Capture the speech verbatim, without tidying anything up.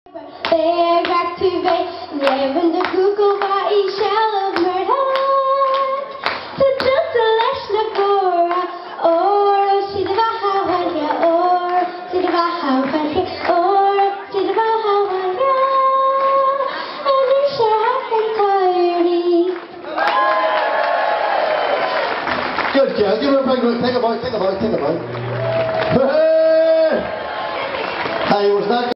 Väg aktivate, levende kukelbar i kjærlighetsmørdag. Så tusen lesne våre år, siden det var havanlige år, siden det var havanlige år, siden det var havanlige år. And you sure have been tiring. Good girl, give her a break. Take a bite, take a bite, take a bite. Hey, was that